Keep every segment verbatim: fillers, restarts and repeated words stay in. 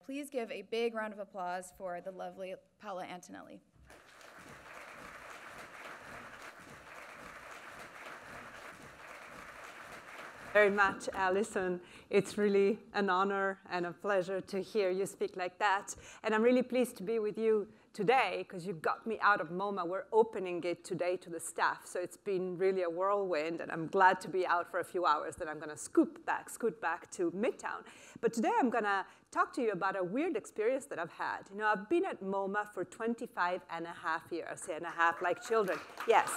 please give a big round of applause for the lovely Paola Antonelli. Very much, Alison. It's really an honor and a pleasure to hear you speak like that. And I'm really pleased to be with you today because you got me out of MoMA. We're opening it today to the staff, so it's been really a whirlwind, and I'm glad to be out for a few hours. Then I'm going to scoop back, scoot back to Midtown. But today I'm going to talk to you about a weird experience that I've had. You know, I've been at MoMA for twenty-five and a half years, say and a half like children. Yes.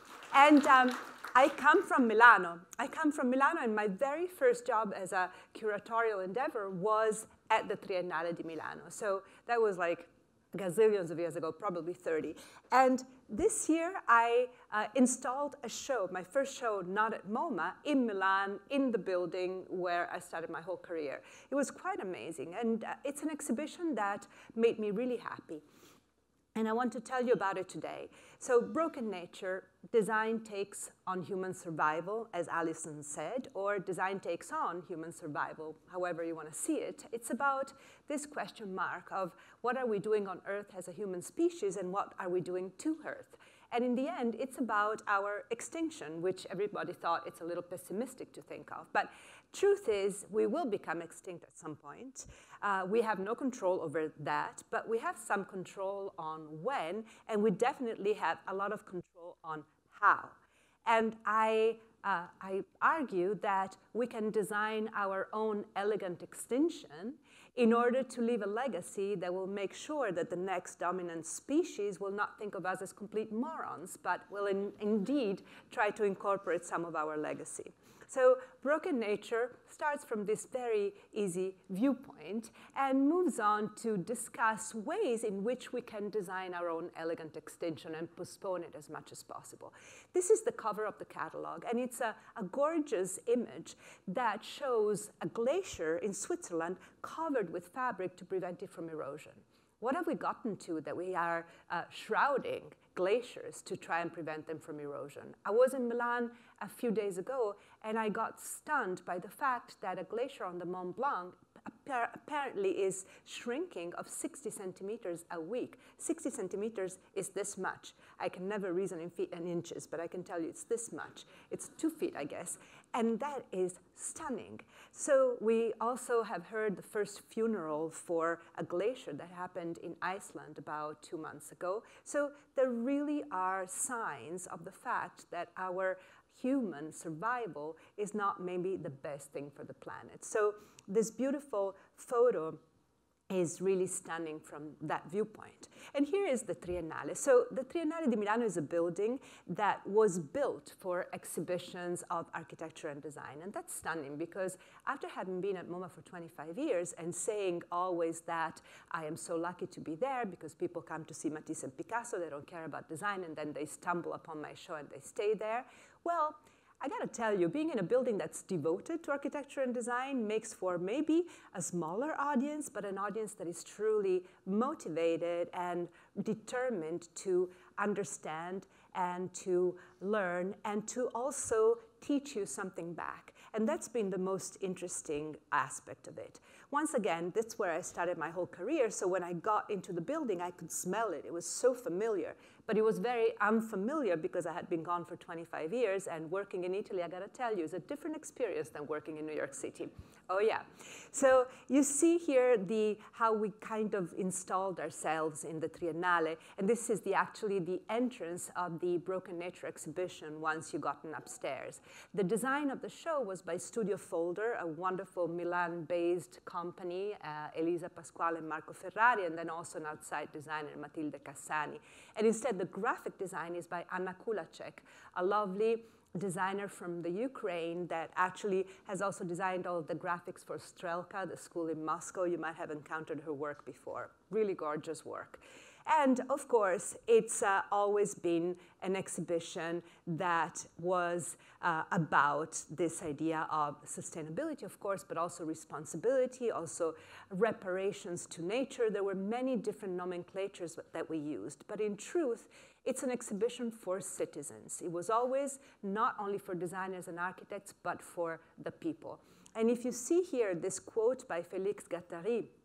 And um, I come from Milano. I come from Milano, and my very first job as a curatorial endeavor was at the Triennale di Milano. So that was like gazillions of years ago, probably thirty. And this year, I uh, installed a show, my first show, not at MoMA, in Milan, in the building where I started my whole career. It was quite amazing, and uh, it's an exhibition that made me really happy. And I want to tell you about it today. So Broken Nature, design takes on human survival, as Alison said, or design takes on human survival, however you want to see it. It's about this question mark of what are we doing on Earth as a human species and what are we doing to Earth? And in the end, it's about our extinction, which everybody thought it's a little pessimistic to think of. But truth is, we will become extinct at some point. Uh, we have no control over that, but we have some control on when, and we definitely have a lot of control on how. And I, uh, I argue that we can design our own elegant extinction in order to leave a legacy that will make sure that the next dominant species will not think of us as complete morons, but will in, indeed try to incorporate some of our legacy. So Broken Nature starts from this very easy viewpoint and moves on to discuss ways in which we can design our own elegant extinction and postpone it as much as possible. This is the cover of the catalog, and it's a, a gorgeous image that shows a glacier in Switzerland covered with fabric to prevent it from erosion. What have we gotten to that we are uh, shrouding glaciers to try and prevent them from erosion? I was in Milan a few days ago, and I got stunned by the fact that a glacier on the Mont Blanc apparently is shrinking of sixty centimeters a week. sixty centimeters is this much. I can never reason in feet and inches, but I can tell you it's this much. It's two feet, I guess. And that is stunning. So we also have heard the first funeral for a glacier that happened in Iceland about two months ago. So there really are signs of the fact that our human survival is not maybe the best thing for the planet. So this beautiful photo is really stunning from that viewpoint. And here is the Triennale. So the Triennale di Milano is a building that was built for exhibitions of architecture and design. And that's stunning because after having been at MoMA for twenty-five years and saying always that I am so lucky to be there because people come to see Matisse and Picasso, they don't care about design, and then they stumble upon my show and they stay there. Well, I gotta tell you, being in a building that's devoted to architecture and design makes for maybe a smaller audience, but an audience that is truly motivated and determined to understand and to learn and to also teach you something back. And that's been the most interesting aspect of it. Once again, that's where I started my whole career, so when I got into the building, I could smell it. It was so familiar. But it was very unfamiliar because I had been gone for twenty-five years, and working in Italy, I gotta tell you, is a different experience than working in New York City. Oh yeah. So you see here the, how we kind of installed ourselves in the Triennale, and this is the, actually the entrance of the Broken Nature exhibition once you gotten upstairs. The design of the show was by Studio Folder, a wonderful Milan-based company, uh, Elisa Pasquale and Marco Ferrari, and then also an outside designer, Matilde Cassani. And instead, the graphic design is by Anna Kulacek, a lovely designer from the Ukraine that actually has also designed all of the graphics for Strelka, the school in Moscow. You might have encountered her work before. Really gorgeous work. And of course, it's uh, always been an exhibition that was uh, about this idea of sustainability, of course, but also responsibility, also reparations to nature. There were many different nomenclatures that we used, but in truth, it's an exhibition for citizens. It was always not only for designers and architects, but for the people. And if you see here this quote by Félix Guattari,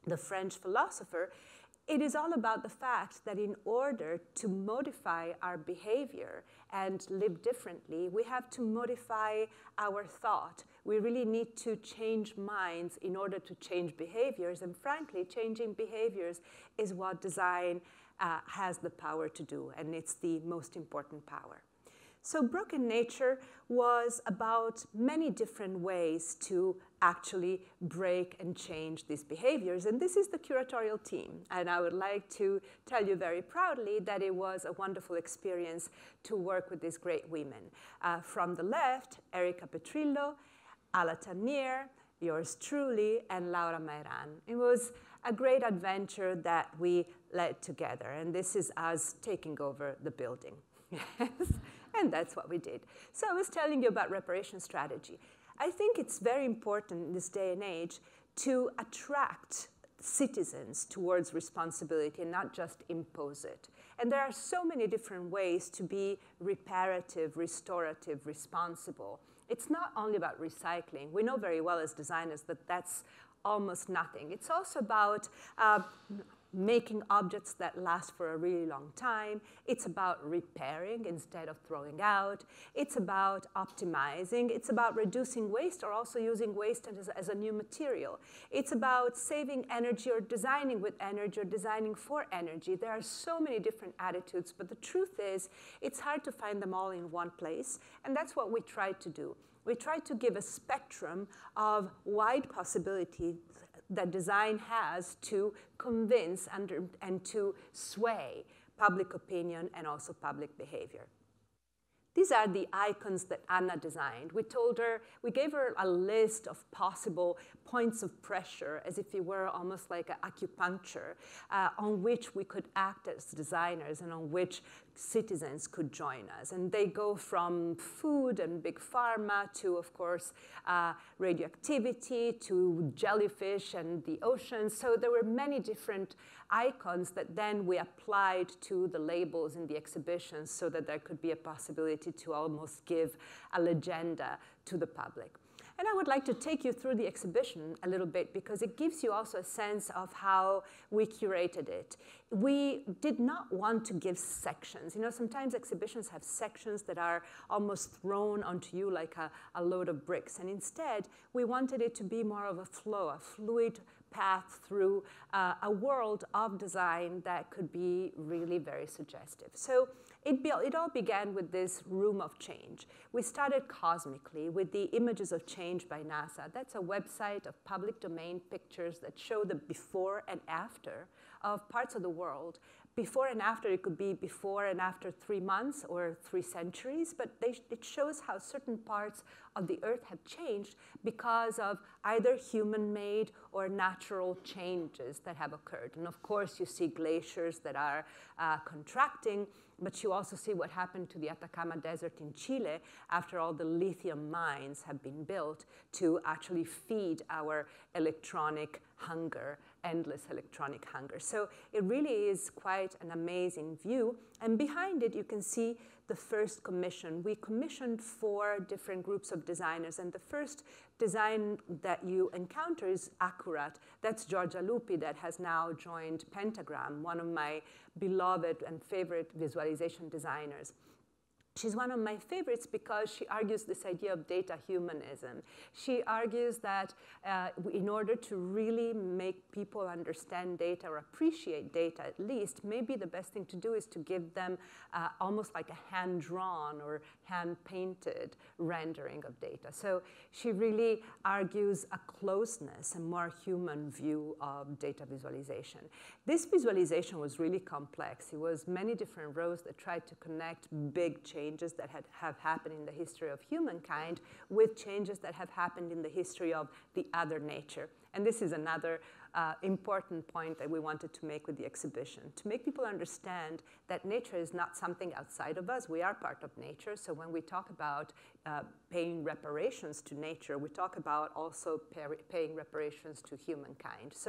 the French philosopher, it is all about the fact that in order to modify our behavior and live differently, we have to modify our thought. We really need to change minds in order to change behaviors. And frankly, changing behaviors is what design uh, has the power to do, and it's the most important power. So Broken Nature was about many different ways to actually break and change these behaviors. And this is the curatorial team. And I would like to tell you very proudly that it was a wonderful experience to work with these great women. Uh, from the left, Erica Petrillo, Ala Tanier, yours truly, and Laura Mairan. It was a great adventure that we led together. And this is us taking over the building. Yes. And that's what we did. So I was telling you about reparation strategy. I think it's very important in this day and age to attract citizens towards responsibility and not just impose it. And there are so many different ways to be reparative, restorative, responsible. It's not only about recycling. We know very well as designers that that's almost nothing. It's also about uh, making objects that last for a really long time. It's about repairing instead of throwing out. It's about optimizing. It's about reducing waste or also using waste as, as a new material. It's about saving energy or designing with energy or designing for energy. There are so many different attitudes, but the truth is it's hard to find them all in one place, and that's what we tried to do. We tried to give a spectrum of wide possibilities that design has to convince and, and to sway public opinion and also public behavior. These are the icons that Anna designed. We told her, we gave her a list of possible points of pressure, as if it were almost like an acupuncture, uh, on which we could act as designers and on which citizens could join us. And they go from food and big pharma to, of course, uh, radioactivity, to jellyfish and the oceans. So there were many different icons that then we applied to the labels in the exhibitions so that there could be a possibility to almost give a legenda to the public. And I would like to take you through the exhibition a little bit because it gives you also a sense of how we curated it. We did not want to give sections. You know, sometimes exhibitions have sections that are almost thrown onto you like a, a load of bricks. And instead, we wanted it to be more of a flow, a fluid path through uh, a world of design that could be really very suggestive. So it, be, it all began with this room of change. We started cosmically with the Images of Change by NASA. That's a website of public domain pictures that show the before and after of parts of the world. Before and after, it could be before and after three months or three centuries, but they, it shows how certain parts of the Earth have changed because of either human-made or natural changes that have occurred. And of course, you see glaciers that are uh, contracting, but you also see what happened to the Atacama Desert in Chile after all the lithium mines have been built to actually feed our electronic hunger, endless electronic hunger. So it really is quite an amazing view. And behind it, you can see the first commission. We commissioned four different groups of designers. And the first design that you encounter is Accurate. That's Giorgia Lupi that has now joined Pentagram, one of my beloved and favorite visualization designers. She's one of my favorites because she argues this idea of data humanism. She argues that uh, in order to really make people understand data or appreciate data at least, maybe the best thing to do is to give them uh, almost like a hand-drawn or hand-painted rendering of data. So she really argues a closeness, a more human view of data visualization. This visualization was really complex. It was many different rows that tried to connect big changes changes that had, have happened in the history of humankind with changes that have happened in the history of the other nature. And this is another uh, important point that we wanted to make with the exhibition, to make people understand that nature is not something outside of us. We are part of nature. So when we talk about uh, paying reparations to nature, we talk about also pay, paying reparations to humankind. So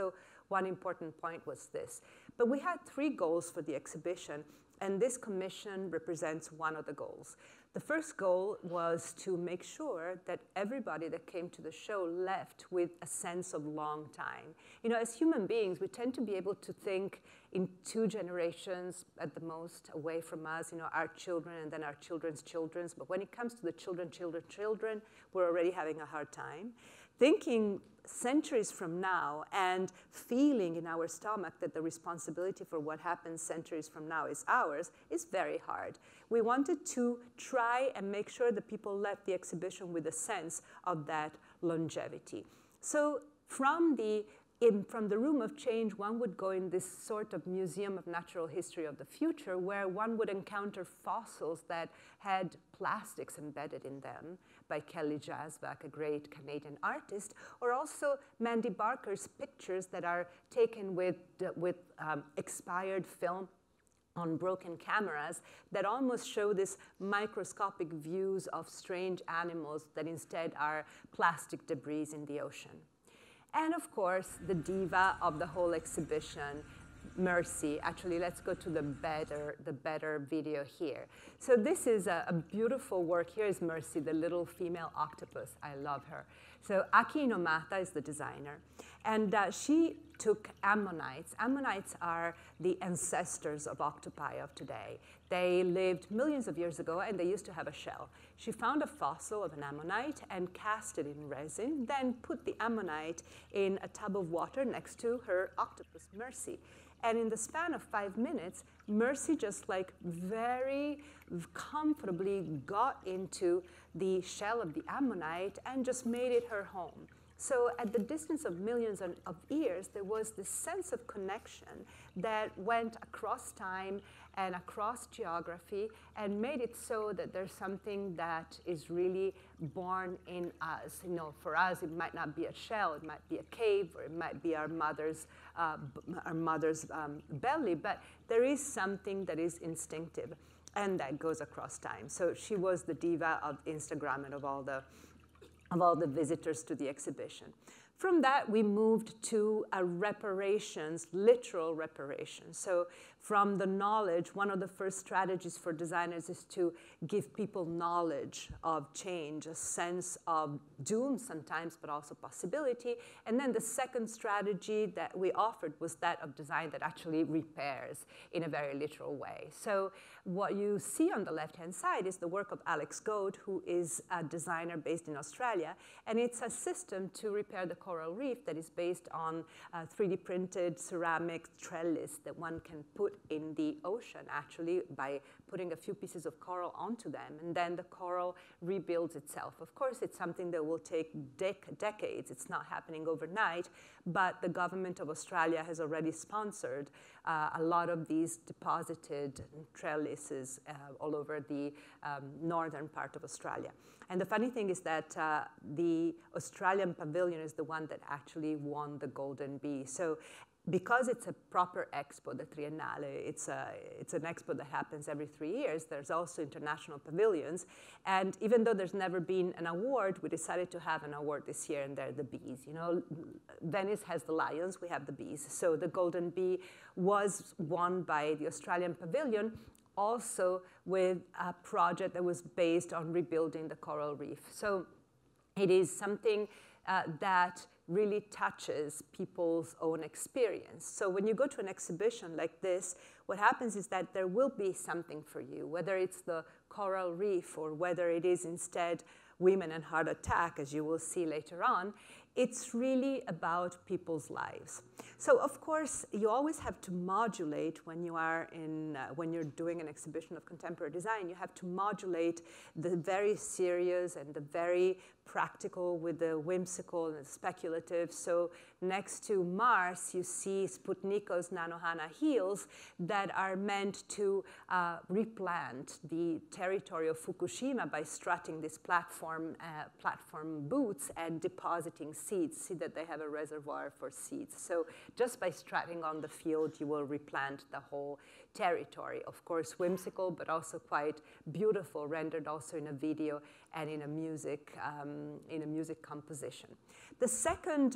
one important point was this. But we had three goals for the exhibition, and this commission represents one of the goals. The first goal was to make sure that everybody that came to the show left with a sense of long time. You know, as human beings, we tend to be able to think in two generations at the most away from us, you know, our children and then our children's children's. But when it comes to the children, children, children, we're already having a hard time. Thinking centuries from now and feeling in our stomach that the responsibility for what happens centuries from now is ours is very hard. We wanted to try and make sure that people left the exhibition with a sense of that longevity. So from the In, from the Room of Change, one would go in this sort of museum of natural history of the future where one would encounter fossils that had plastics embedded in them by Kelly Jasbach, a great Canadian artist, or also Mandy Barker's pictures that are taken with, uh, with um, expired film on broken cameras that almost show this microscopic views of strange animals that instead are plastic debris in the ocean. And of course, the diva of the whole exhibition, Mercy. Actually, let's go to the better, the better video here. So this is a, a beautiful work. Here is Mercy, the little female octopus. I love her. So Aki Inomata is the designer. And uh, she took ammonites. Ammonites are the ancestors of octopi of today. They lived millions of years ago, and they used to have a shell. She found a fossil of an ammonite and cast it in resin, then put the ammonite in a tub of water next to her octopus, Mercy. And in the span of five minutes, Mercy just like very comfortably got into the shell of the ammonite and just made it her home. So at the distance of millions of years, there was this sense of connection that went across time and across geography and made it so that there's something that is really born in us. You know, for us, it might not be a shell, it might be a cave, or it might be our mother's, uh, our mother's um, belly, but there is something that is instinctive and that goes across time. So she was the diva of Instagram and of all the of all the visitors to the exhibition. From that, we moved to a reparations, literal reparations. So from the knowledge, one of the first strategies for designers is to give people knowledge of change, a sense of doom sometimes, but also possibility. And then the second strategy that we offered was that of design that actually repairs in a very literal way. So what you see on the left-hand side is the work of Alex Goad, who is a designer based in Australia. And it's a system to repair the coral reef that is based on uh, three D printed ceramic trellis that one can put in the ocean, actually, by putting a few pieces of coral onto them. And then the coral rebuilds itself. Of course, it's something that will take dec decades. It's not happening overnight. But the government of Australia has already sponsored uh, a lot of these deposited trellises uh, all over the um, northern part of Australia. And the funny thing is that uh, the Australian pavilion is the one that actually won the Golden Bee. So because it's a proper expo, the Triennale, it's, a, it's an expo that happens every three years, there's also international pavilions. And even though there's never been an award, we decided to have an award this year, and they're the bees. You know, Venice has the lions, we have the bees. So the Golden Bee was won by the Australian pavilion, also with a project that was based on rebuilding the coral reef. So it is something uh, that really touches people's own experience. So when you go to an exhibition like this, what happens is that there will be something for you, whether it's the coral reef or whether it is instead women and heart attack, as you will see later on. It's really about people's lives. So of course, you always have to modulate when you are in, uh, when you're doing an exhibition of contemporary design, you have to modulate the very serious and the very practical with the whimsical and speculative. So next to Mars, you see Sputniko's Nanohana heels that are meant to uh, replant the territory of Fukushima by strutting this platform, uh, platform boots and depositing seeds. See that they have a reservoir for seeds. So just by strutting on the field, you will replant the whole territory. Of course, whimsical, but also quite beautiful, rendered also in a video and in a music, um, in a music composition. The second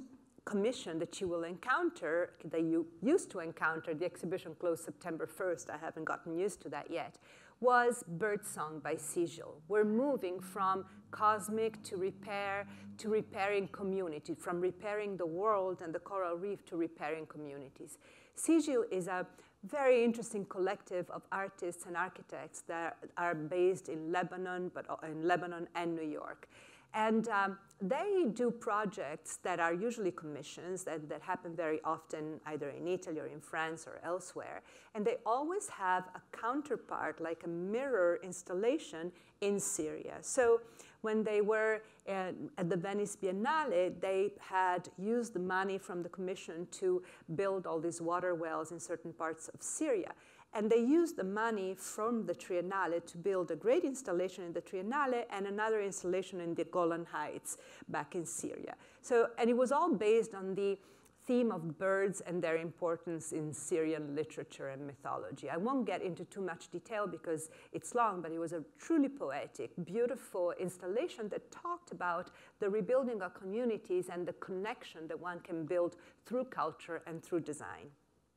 commission that you will encounter, that you used to encounter, the exhibition closed September first, I haven't gotten used to that yet, was Birdsong by Sigil. We're moving from cosmic to repair, to repairing community, from repairing the world and the coral reef to repairing communities. Sigil is a very interesting collective of artists and architects that are based in Lebanon, but in Lebanon and New York. And um, they do projects that are usually commissions that, that happen very often either in Italy or in France or elsewhere. And they always have a counterpart, like a mirror installation in Syria. So when they were uh, at the Venice Biennale, they had used the money from the commission to build all these water wells in certain parts of Syria. And they used the money from the Triennale to build a great installation in the Triennale and another installation in the Golan Heights back in Syria. So, and it was all based on the theme of birds and their importance in Syrian literature and mythology. I won't get into too much detail because it's long, but it was a truly poetic, beautiful installation that talked about the rebuilding of communities and the connection that one can build through culture and through design.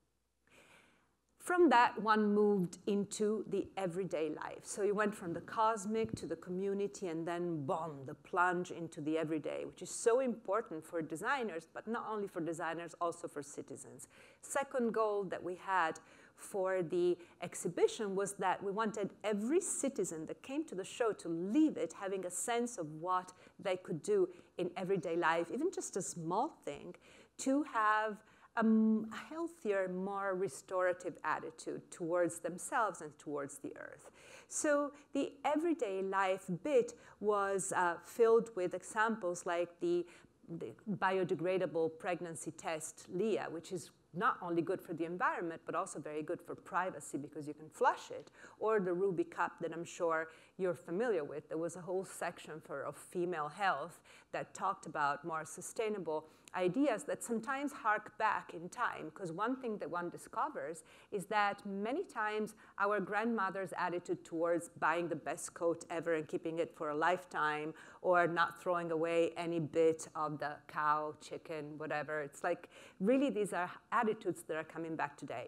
From that, one moved into the everyday life. So you went from the cosmic to the community, and then, boom, the plunge into the everyday, which is so important for designers, but not only for designers, also for citizens. Second goal that we had for the exhibition was that we wanted every citizen that came to the show to leave it having a sense of what they could do in everyday life, even just a small thing, to have a healthier, more restorative attitude towards themselves and towards the earth. So the everyday life bit was uh, filled with examples like the, the biodegradable pregnancy test, Leah, which is not only good for the environment, but also very good for privacy because you can flush it, or the Ruby cup that I'm sure you're familiar with. There was a whole section for of female health that talked about more sustainable ideas that sometimes hark back in time, because one thing that one discovers is that many times our grandmother's attitude towards buying the best coat ever and keeping it for a lifetime, or not throwing away any bit of the cow, chicken, whatever, it's like really these are attitudes that are coming back today.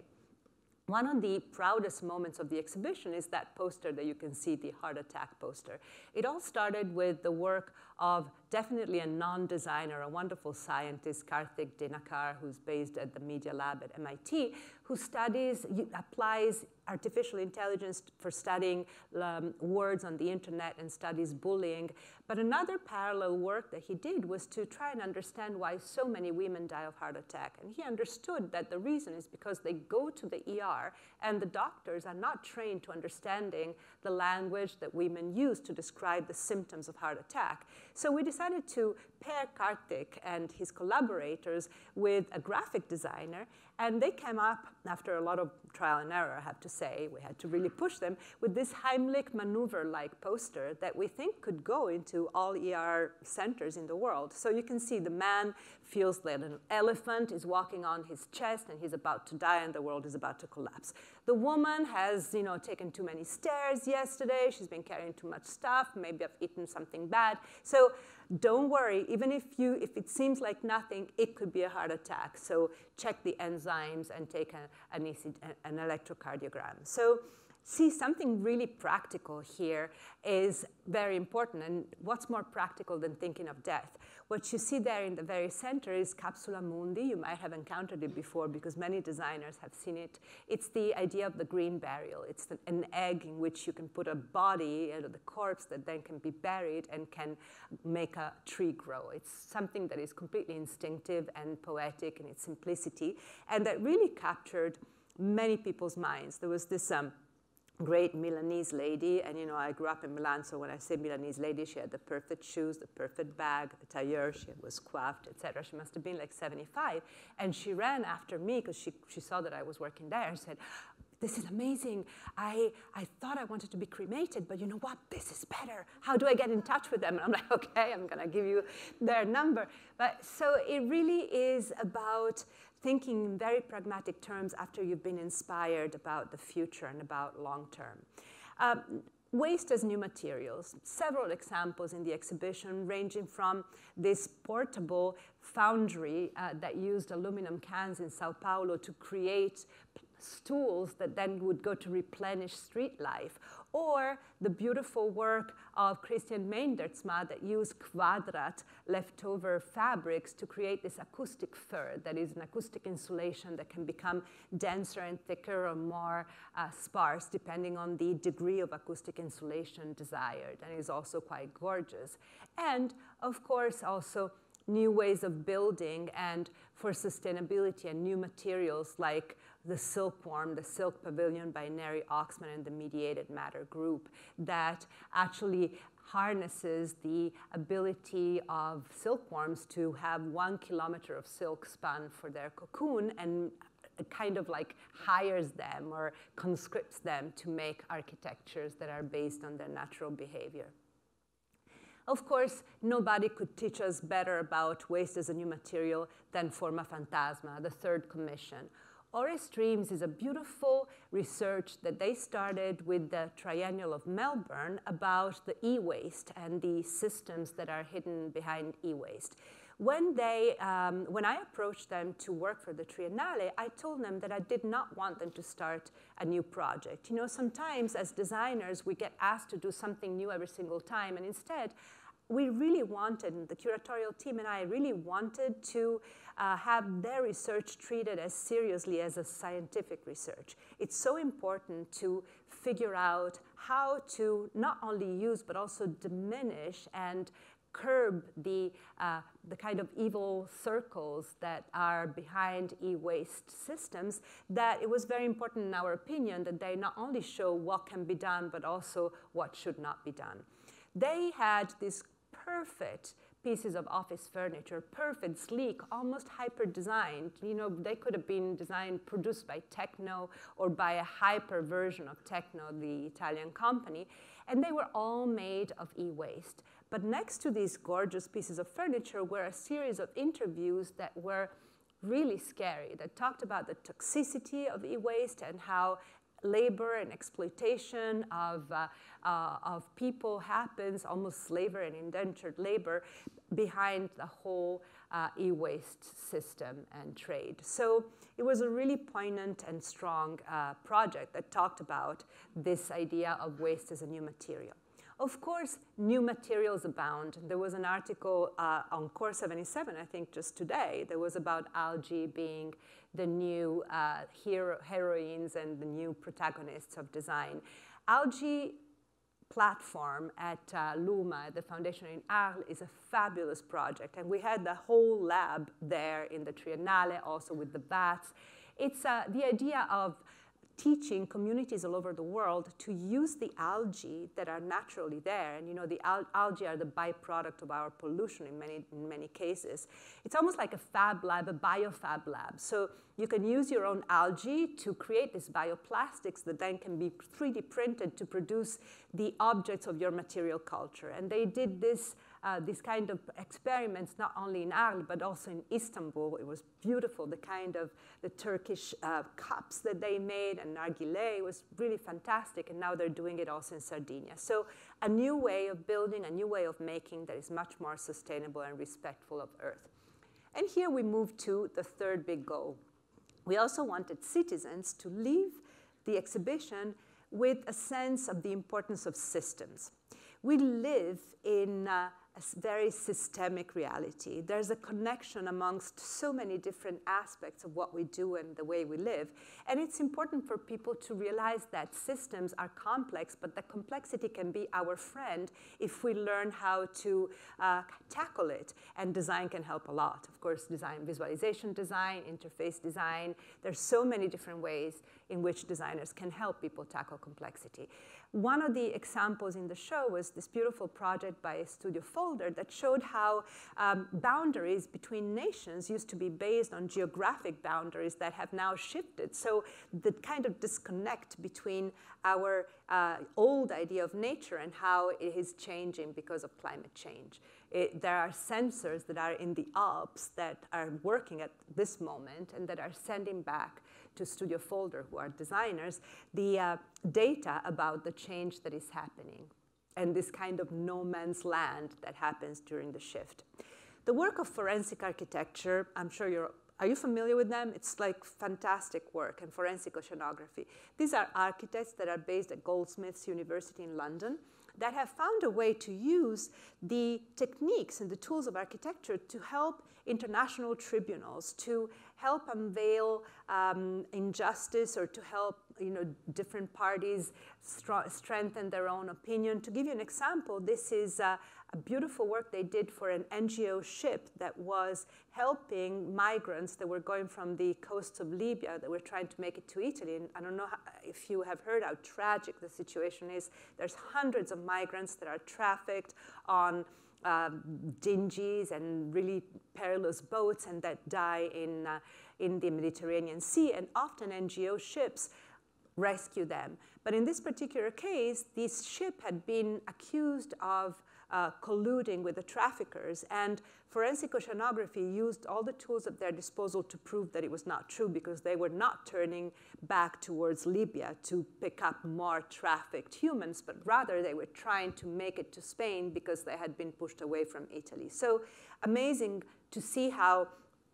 One of the proudest moments of the exhibition is that poster that you can see, the heart attack poster. It all started with the work of definitely a non-designer, a wonderful scientist, Karthik Dinakar, who's based at the Media Lab at M I T, who studies, applies artificial intelligence for studying um, words on the internet and studies bullying. But another parallel work that he did was to try and understand why so many women die of heart attack. And he understood that the reason is because they go to the E R and the doctors are not trained to understanding the language that women use to describe the symptoms of heart attack. So we decided to pair Karthik and his collaborators with a graphic designer, and they came up, after a lot of trial and error, I have to say, we had to really push them, with this Heimlich maneuver-like poster that we think could go into all E R centers in the world. So you can see the man feels that an elephant is walking on his chest and he's about to die and the world is about to collapse. The woman has, you know, taken too many stairs yesterday, she's been carrying too much stuff, maybe I've eaten something bad. So don't worry, even if, you, if it seems like nothing, it could be a heart attack. So check the enzymes and take a, an, E C G, an electrocardiogram. So see, something really practical here is very important. And what's more practical than thinking of death? What you see there in the very center is Capsula Mundi. You might have encountered it before because many designers have seen it. It's the idea of the green burial. It's the, an egg in which you can put a body, you know, the corpse that then can be buried and can make a tree grow. It's something that is completely instinctive and poetic in its simplicity, and that really captured many people's minds. There was this um, great Milanese lady, and you know, I grew up in Milan, so when I say Milanese lady, she had the perfect shoes, the perfect bag, the tailleur, she was coiffed, et cetera. She must have been like seventy-five, and she ran after me because she, she saw that I was working there and said, this is amazing. I, I thought I wanted to be cremated, but you know what? This is better. How do I get in touch with them? And I'm like, okay, I'm gonna give you their number. But so it really is about thinking in very pragmatic terms after you've been inspired about the future and about long term. Um, Waste as new materials. Several examples in the exhibition ranging from this portable foundry uh, that used aluminum cans in Sao Paulo to create stools that then would go to replenish street life, or the beautiful work of Christian Meindertsma that used Quadrat leftover fabrics to create this acoustic fur that is an acoustic insulation that can become denser and thicker or more uh, sparse depending on the degree of acoustic insulation desired, and is also quite gorgeous. And of course also new ways of building and for sustainability and new materials like the silkworm, the silk pavilion by Neri Oxman and the Mediated Matter group that actually harnesses the ability of silkworms to have one kilometer of silk spun for their cocoon and kind of like hires them or conscripts them to make architectures that are based on their natural behavior. Of course, nobody could teach us better about waste as a new material than Forma Fantasma, the third commission. Ore Streams is a beautiful research that they started with the Triennial of Melbourne about the e-waste and the systems that are hidden behind e-waste. When, they, um, when I approached them to work for the Triennale, I told them that I did not want them to start a new project. You know, sometimes as designers, we get asked to do something new every single time, and instead, we really wanted, the curatorial team and I really wanted to uh, have their research treated as seriously as a scientific research. It's so important to figure out how to not only use, but also diminish and curb the, uh, the kind of evil circles that are behind e-waste systems, that it was very important in our opinion that they not only show what can be done, but also what should not be done. They had these perfect pieces of office furniture, perfect, sleek, almost hyper-designed. You know, they could have been designed, produced by Techno or by a hyper version of Techno, the Italian company, and they were all made of e-waste. But next to these gorgeous pieces of furniture were a series of interviews that were really scary, that talked about the toxicity of e-waste and how labor and exploitation of, uh, uh, of people happens, almost slavery and indentured labor, behind the whole uh, e-waste system and trade. So it was a really poignant and strong uh, project that talked about this idea of waste as a new material. Of course, new materials abound. There was an article uh, on Core seventy-seven, I think just today, that was about algae being the new uh, hero heroines and the new protagonists of design. Algae platform at uh, Luma, the foundation in Arles, is a fabulous project. And we had the whole lab there in the Triennale, also with the bats. It's uh, the idea of teaching communities all over the world to use the algae that are naturally there. And you know, the al algae are the byproduct of our pollution in many, in many cases. It's almost like a fab lab, a biofab lab. So you can use your own algae to create these bioplastics that then can be three D printed to produce the objects of your material culture. And they did this Uh, these kind of experiments not only in Arles, but also in Istanbul. It was beautiful, the kind of the Turkish uh, cups that they made, and nargile was really fantastic, and now they're doing it also in Sardinia. So a new way of building, a new way of making that is much more sustainable and respectful of Earth. And here we move to the third big goal. We also wanted citizens to leave the exhibition with a sense of the importance of systems. We live in uh, a very systemic reality. There's a connection amongst so many different aspects of what we do and the way we live. And it's important for people to realize that systems are complex, but the complexity can be our friend if we learn how to uh, tackle it. And design can help a lot. Of course, design, visualization design, interface design. There's so many different ways in which designers can help people tackle complexity. One of the examples in the show was this beautiful project by Studio Folder that showed how um, boundaries between nations used to be based on geographic boundaries that have now shifted. So the kind of disconnect between our uh, old idea of nature and how it is changing because of climate change. It, there are sensors that are in the Alps that are working at this moment and that are sending back to Studio Folder, who are designers, the uh, data about the change that is happening and this kind of no man's land that happens during the shift. The work of forensic architecture, I'm sure you're, are you familiar with them? It's like fantastic work, and forensic oceanography. These are architects that are based at Goldsmiths University in London that have found a way to use the techniques and the tools of architecture to help international tribunals, to help unveil um, injustice, or to help you know, different parties strengthen their own opinion. To give you an example, this is uh, a beautiful work they did for an N G O ship that was helping migrants that were going from the coast of Libya, that were trying to make it to Italy. And I don't know how, if you have heard how tragic the situation is. There's hundreds of migrants that are trafficked on um, dingies and really perilous boats, and that die in, uh, in the Mediterranean Sea. And often N G O ships rescue them. But in this particular case, this ship had been accused of uh, colluding with the traffickers, and forensic oceanography used all the tools at their disposal to prove that it was not true, because they were not turning back towards Libya to pick up more trafficked humans, but rather they were trying to make it to Spain because they had been pushed away from Italy. So amazing to see how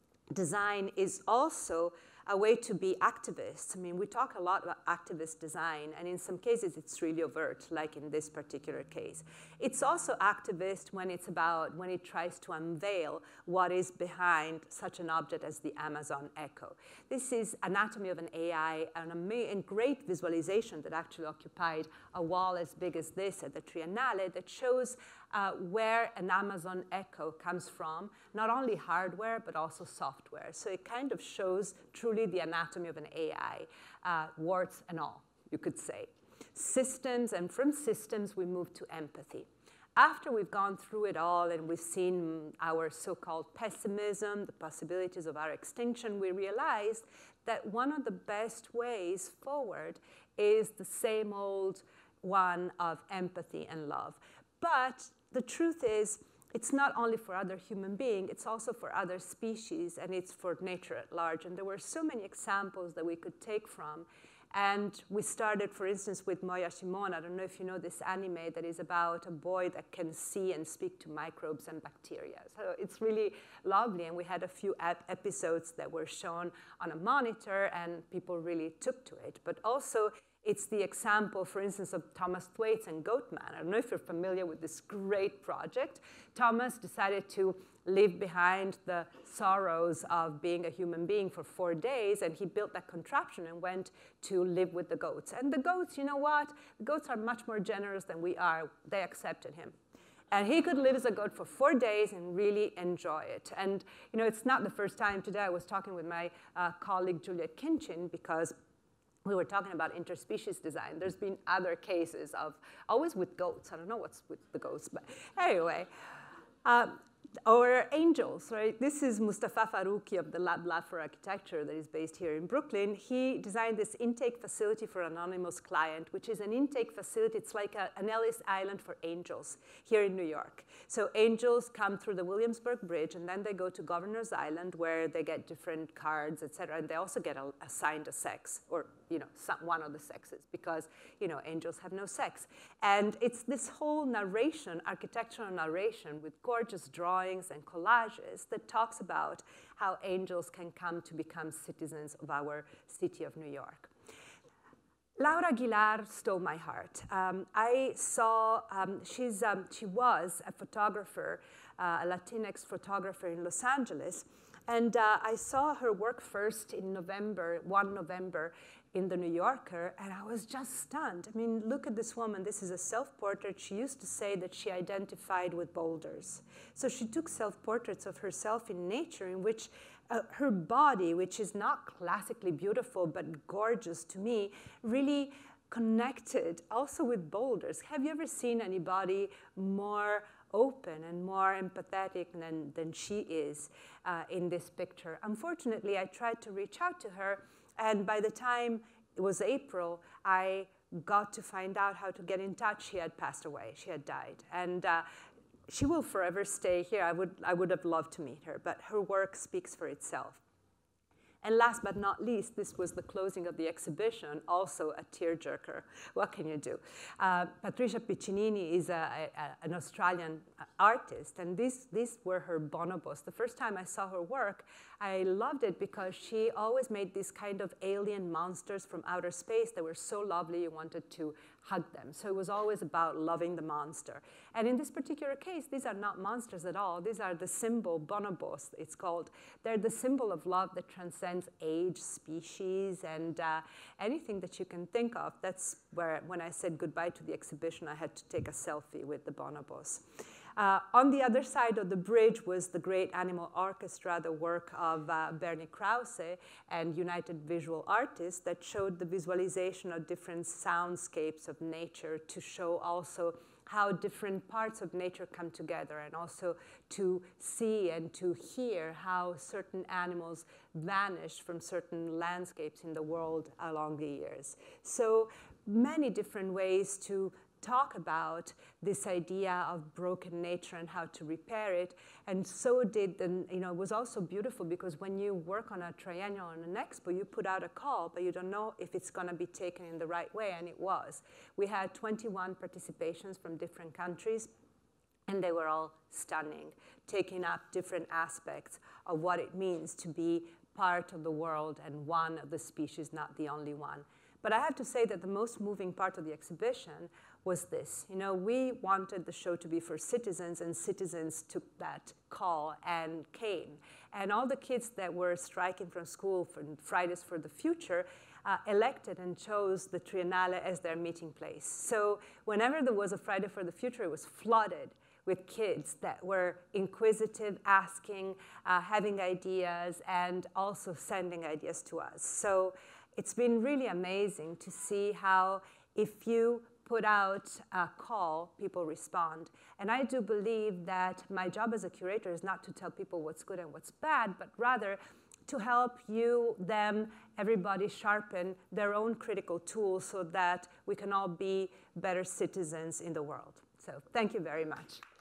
design is also a way to be activists. I mean, we talk a lot about activist design, and in some cases it's really overt, like in this particular case. It's also activist when it's about, when it tries to unveil what is behind such an object as the Amazon Echo. This is Anatomy of an A I, an amazing, great visualization that actually occupied a wall as big as this at the Triennale, that shows Uh, where an Amazon Echo comes from, not only hardware, but also software. So it kind of shows truly the anatomy of an A I, uh, warts and all, you could say. Systems, and from systems, we move to empathy. After we've gone through it all and we've seen our so-called pessimism, the possibilities of our extinction, we realized that one of the best ways forward is the same old one of empathy and love. But the truth is, it's not only for other human beings, it's also for other species, and it's for nature at large. And there were so many examples that we could take from. And we started, for instance, with Moya Shimon. I don't know if you know this anime that is about a boy that can see and speak to microbes and bacteria. So it's really lovely, and we had a few ep episodes that were shown on a monitor, and people really took to it. But also, it's the example, for instance, of Thomas Thwaites and Goatman. I don't know if you're familiar with this great project. Thomas decided to leave behind the sorrows of being a human being for four days, and he built that contraption and went to live with the goats. And the goats, you know what? The goats are much more generous than we are. They accepted him. And he could live as a goat for four days and really enjoy it. And you know, it's not the first time today. I was talking with my uh, colleague, Juliet Kinchin, because we were talking about interspecies design. There's been other cases of, always with goats. I don't know what's with the goats, but anyway. Um, Or angels, right? This is Mustafa Farouki of the Lab Lab for Architecture that is based here in Brooklyn. He designed this intake facility for an anonymous client, which is an intake facility. It's like a, an Ellis Island for angels here in New York. So angels come through the Williamsburg Bridge, and then they go to Governor's Island, where they get different cards, et cetera. And they also get a, assigned a sex, or you know, some, one of the sexes, because you know, angels have no sex. And it's this whole narration, architectural narration, with gorgeous drawings and collages that talks about how angels can come to become citizens of our city of New York. Laura Aguilar stole my heart. Um, I saw, um, she's, um, she was a photographer, uh, a Latinx photographer in Los Angeles, and uh, I saw her work first in November, one November, in the New Yorker, and I was just stunned. I mean, look at this woman. This is a self-portrait. She used to say that she identified with boulders. So she took self-portraits of herself in nature, in which uh, her body, which is not classically beautiful but gorgeous to me, really connected also with boulders. Have you ever seen anybody more open and more empathetic than, than she is uh, in this picture? Unfortunately, I tried to reach out to her, and by the time it was April, I got to find out how to get in touch. She had passed away. She had died. And uh, she will forever stay here. I would, I would have loved to meet her, but her work speaks for itself. And last but not least, this was the closing of the exhibition, also a tearjerker. What can you do? Uh, Patricia Piccinini is a, a, an Australian artist, and these, these were her bonobos. The first time I saw her work, I loved it because she always made these kind of alien monsters from outer space that were so lovely you wanted to hug them. So it was always about loving the monster. And in this particular case, these are not monsters at all. These are the symbol, bonobos, it's called. They're the symbol of love that transcends age, species, and uh, anything that you can think of. That's where, when I said goodbye to the exhibition, I had to take a selfie with the bonobos. Uh, on the other side of the bridge was the Great Animal Orchestra, the work of uh, Bernie Krause and United Visual Artists that showed the visualization of different soundscapes of nature to show also how different parts of nature come together, and also to see and to hear how certain animals vanished from certain landscapes in the world along the years. So many different ways to talk about this idea of broken nature and how to repair it. And so did, the, you know, it was also beautiful because when you work on a triennial or an expo, you put out a call, but you don't know if it's going to be taken in the right way, and it was. We had twenty-one participations from different countries, and they were all stunning, taking up different aspects of what it means to be part of the world and one of the species, not the only one. But I have to say that the most moving part of the exhibition was this. You know, we wanted the show to be for citizens, and citizens took that call and came. And all the kids that were striking from school for Fridays for the Future uh, elected and chose the Triennale as their meeting place. So whenever there was a Friday for the Future, it was flooded with kids that were inquisitive, asking, uh, having ideas, and also sending ideas to us. So it's been really amazing to see how if you put out a call, people respond. And I do believe that my job as a curator is not to tell people what's good and what's bad, but rather to help you, them, everybody sharpen their own critical tools so that we can all be better citizens in the world. So thank you very much.